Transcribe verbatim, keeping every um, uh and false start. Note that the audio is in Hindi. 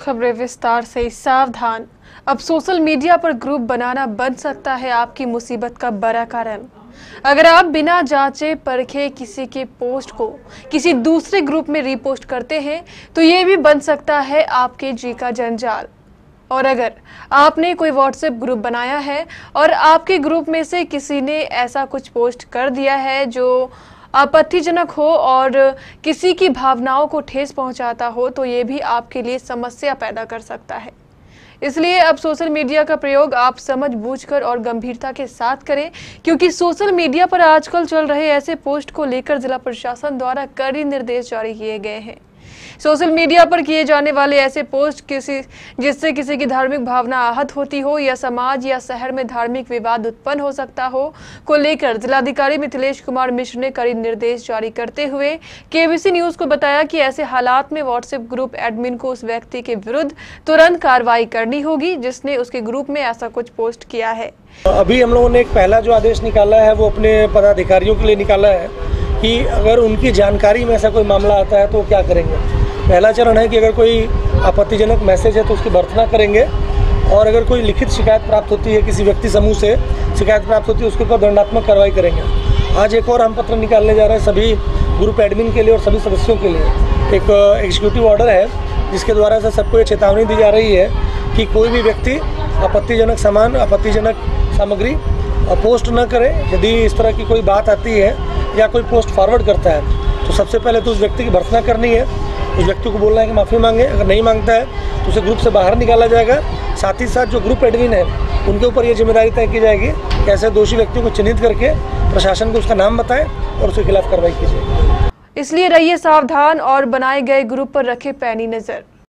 खबरें विस्तार से। सावधान, अब सोशल मीडिया पर ग्रुप बनाना बन सकता है आपकी मुसीबत का बड़ा कारण। अगर आप बिना जांचे परखे किसी के पोस्ट को किसी दूसरे ग्रुप में रीपोस्ट करते हैं तो ये भी बन सकता है आपके जी का जंजाल। और अगर आपने कोई व्हाट्सएप ग्रुप बनाया है और आपके ग्रुप में से किसी ने ऐसा कुछ पोस्ट कर दिया है जो आपत्तिजनक हो और किसी की भावनाओं को ठेस पहुंचाता हो तो ये भी आपके लिए समस्या पैदा कर सकता है। इसलिए अब सोशल मीडिया का प्रयोग आप समझ बूझकर और गंभीरता के साथ करें, क्योंकि सोशल मीडिया पर आजकल चल रहे ऐसे पोस्ट को लेकर जिला प्रशासन द्वारा कड़े निर्देश जारी किए गए हैं। सोशल मीडिया पर किए जाने वाले ऐसे पोस्ट किसी जिससे किसी की धार्मिक भावना आहत होती हो या समाज या शहर में धार्मिक विवाद उत्पन्न हो सकता हो को लेकर जिलाधिकारी मिथिलेश कुमार मिश्र ने कड़े निर्देश जारी करते हुए केबीसी न्यूज को बताया कि ऐसे हालात में व्हाट्सएप ग्रुप एडमिन को उस व्यक्ति के विरुद्ध तुरंत कार्रवाई करनी होगी जिसने उसके ग्रुप में ऐसा कुछ पोस्ट किया है। अभी हम लोगों ने एक पहला जो आदेश निकाला है वो अपने पदाधिकारियों के लिए निकाला है कि अगर उनकी जानकारी में ऐसा कोई मामला आता है तो क्या करेंगे। पहला चरण है कि अगर कोई आपत्तिजनक मैसेज है तो उसकी भर्त्सना करेंगे, और अगर कोई लिखित शिकायत प्राप्त होती है, किसी व्यक्ति समूह से शिकायत प्राप्त होती है, उसके ऊपर दंडात्मक कार्रवाई करेंगे। आज एक और हम पत्र निकालने जा रहे हैं सभी ग्रुप एडमिन के लिए और सभी सदस्यों के लिए। एक एग्जीक्यूटिव ऑर्डर है जिसके द्वारा से सबको ये चेतावनी दी जा रही है कि कोई भी व्यक्ति आपत्तिजनक सामान, आपत्तिजनक सामग्री पोस्ट न करे। यदि इस तरह की कोई बात आती है या कोई पोस्ट फॉरवर्ड करता है तो सबसे पहले तो उस व्यक्ति की भर्त्सना करनी है, उस व्यक्ति को बोलना है कि माफ़ी मांगे। अगर नहीं मांगता है तो उसे ग्रुप से बाहर निकाला जाएगा। साथ ही साथ जो ग्रुप एडमिन है उनके ऊपर ये जिम्मेदारी तय की जाएगी कि ऐसे दोषी व्यक्तियों को चिन्हित करके प्रशासन को उसका नाम बताएं और उसके खिलाफ कार्रवाई कीजिए। इसलिए रहिए सावधान और बनाए गए ग्रुप पर रखे पैनी नजर।